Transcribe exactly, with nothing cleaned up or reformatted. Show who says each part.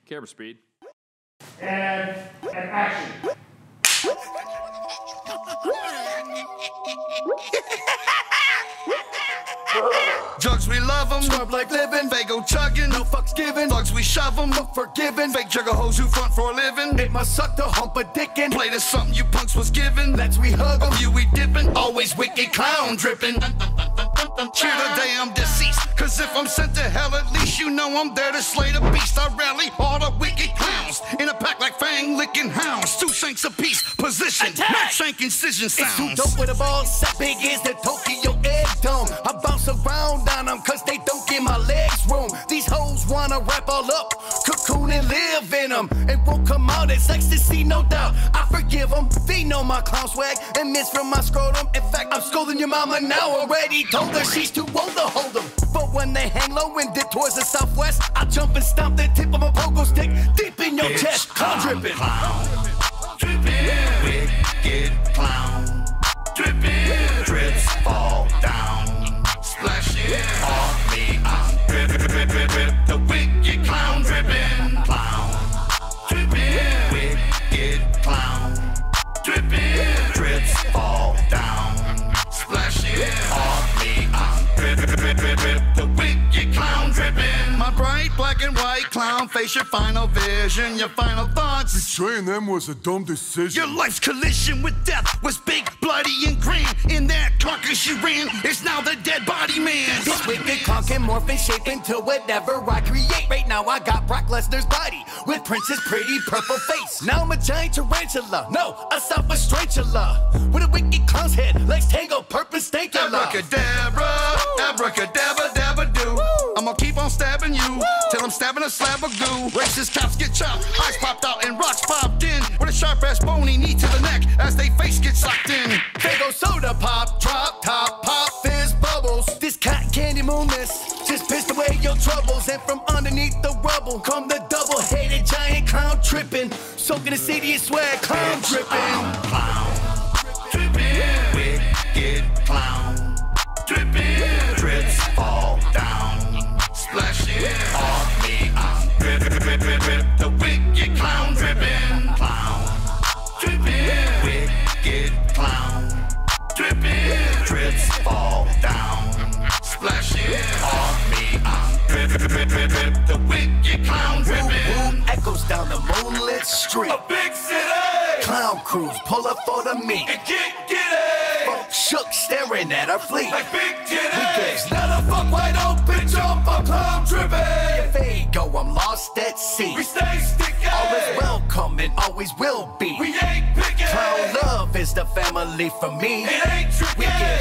Speaker 1: Camera speed.
Speaker 2: And, and action.
Speaker 3: Drugs, we love them. Scrub like living. Vago chugging. No fucks given. Thugs, we shove them. Look forgiven. Fake jugger hoes who front for a living. It must suck to hump a dickin'. Play to something you punks was given. Let's we hug them. You we dippin'. Always wicked clown drippin'. Cheer the day I'm deceased. Cause if I'm sent to hell, at least you know I'm there to slay the beast. I rally all the wicked clowns in a pack like fang licking hounds. Two shanks apiece. Position. Not shank incision sounds.
Speaker 4: It's too dope with a ball set. Big is the Tokyo egg dome. I bounce around on them cause they don't give my legs room. These hoes wanna wrap all up, cocoon and live in them. It won't come out as ecstasy, no doubt. I forgive them. They know my clown swag and miss from my scrotum. In fact, I'm scolding your mama now. Already told her she's too old to hold them. But when they hang low and dip towards the southwest, I jump and stomp the tip of a pogo stick deep in your
Speaker 3: It's
Speaker 4: chest. Clown dripping.
Speaker 3: Clown dripping. Wicked clown dripping. Drips fall down. Splashing off me. I'm drip, drip, drip, drip, drip. The wicked clown dripping. Clown dripping. Wicked clown dripping. Drips fall down. Splashing off me. I'm drip, drip, drip, drip, drip. The wicked clown dripping. My bright black and white clown face, your final vision, your final thoughts.
Speaker 5: Betraying them was a dumb decision.
Speaker 3: Your life's collision with death was big, bloody, and grand. In that carcass you ran, it's now the dead body man.
Speaker 4: This wicked clown can morph and shape into whatever I create. Right now I got Brock Lesnar's body with Prince's pretty purple face. Now I'm a giant tarantula, no, a Southwest strangula with a wicked clown's head, legs tangled, purpose stanky.
Speaker 3: Abracadabra, abracadabra, dabba do. I'ma keep on stabbing you till I'm stabbing a slab of goo. Racist cops get chopped, eyes popped out and rocks popped in with a sharp ass bony knee to the neck as they face get sucked in.
Speaker 4: Fago soda pop, drop top, pop fizz bubbles. This cotton candy moonless just pissed away your troubles, and from underneath the rubble come the double-headed giant clown tripping, soaking the city in swag, clown dripping.
Speaker 3: Clown dripping, wicked clown dripping, drips fall down, splashing off me. I'm drip, drip, drip, drip, drip. The wicked clown dripping, clown dripping, wicked clown dripping, drips fall down, splashing off me. I'm drip, drip, drip, drip, drip. The wicked clown dripping.
Speaker 4: Echoes down the moonlit street.
Speaker 3: A big city.
Speaker 4: Clown crews pull up for the meet.
Speaker 3: And get giddy.
Speaker 4: Folks shook staring at our fleet.
Speaker 3: Like big titties.
Speaker 4: We guess
Speaker 3: Let a fuck wide open jump a clown dripping.
Speaker 4: Fago, I'm lost at sea.
Speaker 3: We stay sticky.
Speaker 4: Always welcome and always will be.
Speaker 3: We ain't picking.
Speaker 4: Clown love is the family for me.
Speaker 3: It ain't tricky.
Speaker 4: We get